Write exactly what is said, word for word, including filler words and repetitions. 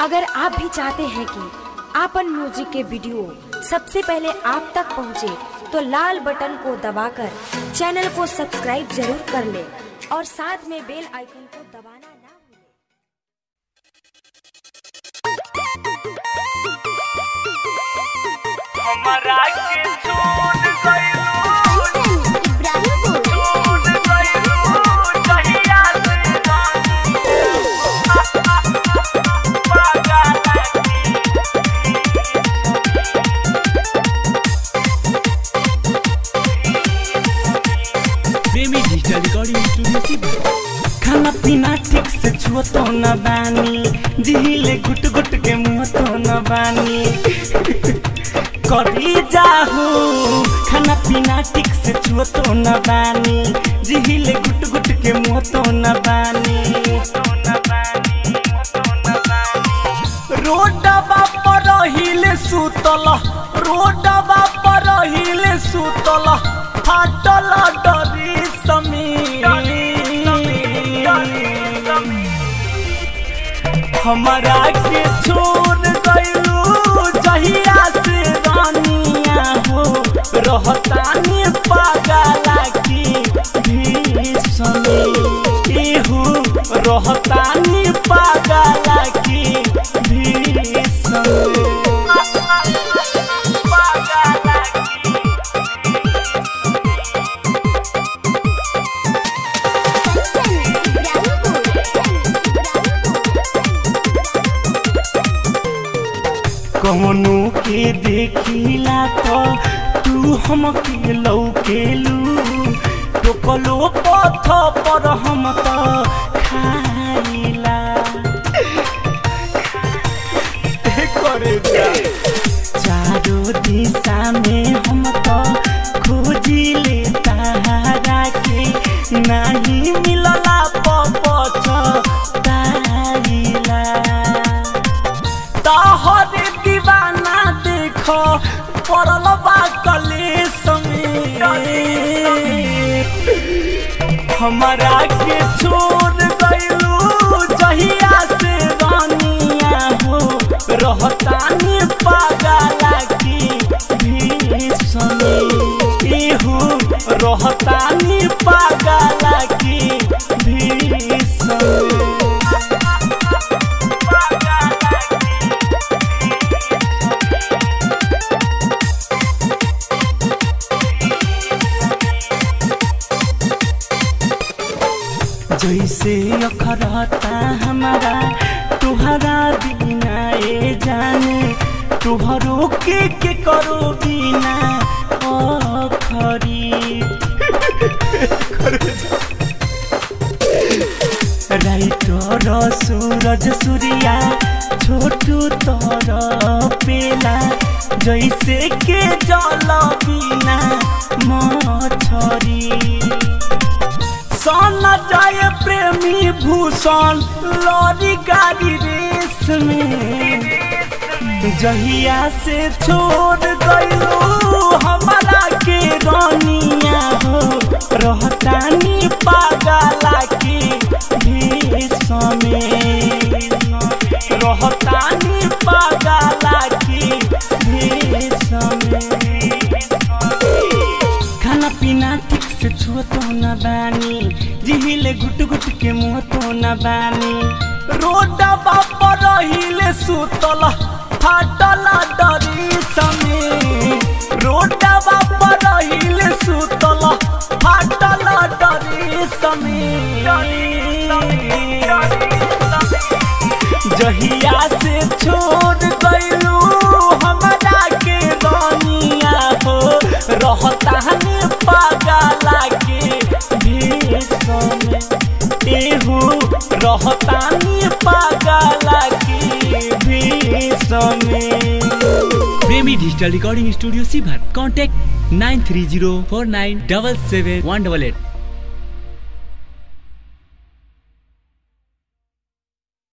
अगर आप भी चाहते हैं कि आपन म्यूजिक के वीडियो सबसे पहले आप तक पहुंचे, तो लाल बटन को दबाकर चैनल को सब्सक्राइब जरूर कर ले और साथ में बेल आइकन को दबाना ना भूलें। हमारा के छोड़ गइलो खाना पीना ठीक से छुआ तो न बानी, जिहिले गुट गुट के मुँह तो न बानी करी जाहू। खाना पीना ठीक से छुआ तो न बानी, जिहिले गुट गुट के मुँह तो न बानी। रोडबा पर हिले सुतल, रोडबा पर हिले सुतल, फाटल डरी समीर। हमारा के छोड़ गइलू जहिया से रानिया हो, रहतानी पागला की भीषण एहू, रहतानी पागला की भीषण। कौनू के देखिला तो तू हमके लौकेलू, टोकलो पथ पर हम तो खाइला करे जा। चारों दिशा में हम तो खोजिले तारा के, नहीं मिलला पपच ताइला। ताहरे दीवाना देखो पड़ल बा कलेश में, हमारा के छोड़ गइलू जहिया से रानिया हो, रहतानी पागला की भीषण एहू, रहतानी पागला की भीषण। जैसे अखरता हमारा तुहरा बिना ए जाने, तुहरो के के करो बिना अखरी। राइटर सूरज सूर्या छोटू तोर पेला, जैसे के जल बिना मछरी। सन जाए प्रेमी भूषण लॉरी गाड़ी रेस में, जहिया से छोड़ गइलू हमारा के रानिया हो, रहतानी पागला की भीषण में, रहतानी पागला की भीषण में। खाना पीना ठीक से छुआ तो न बानी, जिहिले गुट गुट के मुँह तो न बानी। रोडबा पर हिले सुतल, फाटल डरी समीर। रोडबा पर हिले सुतल, फाटल डरी समीर। जहिया से छोड़ गइलू हमारा के रानिया हो, रहतानी पागला के भीषण एहू, रहतानी पागला की भीषण। प्रेमी डिजिटल रिकॉर्डिंग स्टूडियो सीभर। Contact nine three zero four nine double seven one double at.